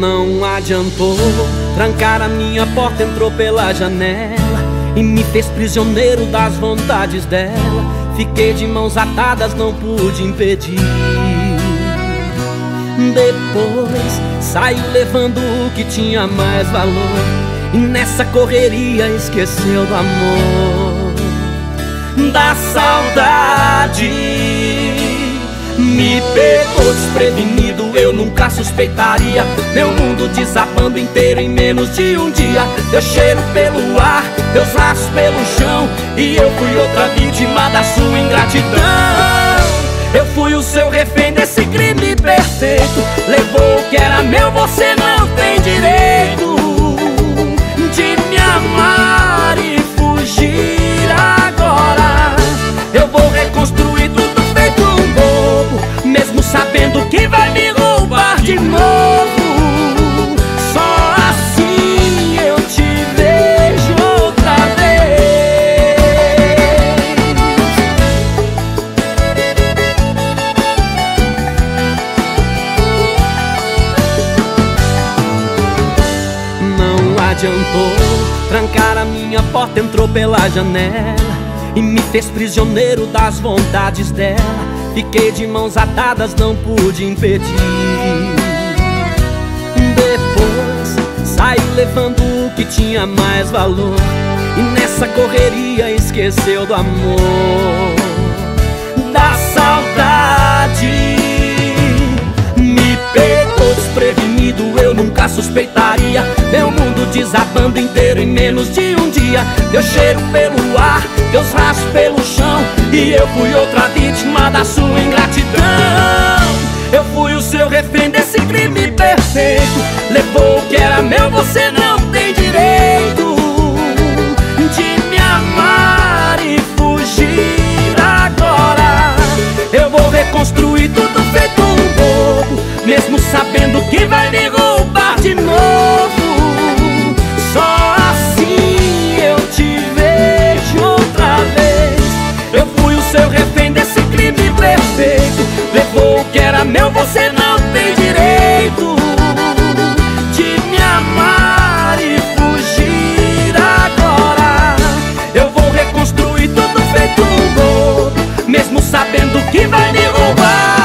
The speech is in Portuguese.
Não adiantou, trancar a minha porta, entrou pela janela e me fez prisioneiro das vontades dela. Fiquei de mãos atadas, não pude impedir. Depois saiu levando o que tinha mais valor, e nessa correria esqueceu do amor, da saudade. Me pegou desprevenido, eu nunca suspeitaria. Meu mundo desabando inteiro em menos de um dia. Teu cheiro pelo ar, teus braços pelo chão, e eu fui outra vítima da sua ingratidão. Eu fui o seu refém desse crime perfeito. Levou o que era meu, você não tem direito de me amar e fugir agora. Eu vou reconstruir tudo feito um bobo, mesmo sabendo que vai me roubar de novo. Só assim eu te vejo outra vez. Não adiantou, trancar a minha porta, entrou pela janela e me fez prisioneiro das vontades dela. Fiquei de mãos atadas, não pude impedir. Depois saiu levando o que tinha mais valor, e nessa correria esqueceu do amor, da saudade. Me pegou desprevenido, eu nunca suspeitaria. Meu mundo desabando inteiro em menos de um dia. Teu cheiro pelo ar, teus rastros pelo chão, e eu fui outra vítima da sua ingratidão. Eu fui o seu refém desse crime perfeito. Levou o que era meu, você não tem direito de me amar e fugir agora. Eu vou reconstruir tudo feito um bobo, mesmo sabendo que vai me roubar de novo. Só assim eu te vejo outra vez. Eu fui o seu refém desse crime perfeito. Levou o que era meu, você não tem direito de me amar e fugir agora. Eu vou reconstruir tudo feito um bobo, mesmo sabendo que vai me roubar.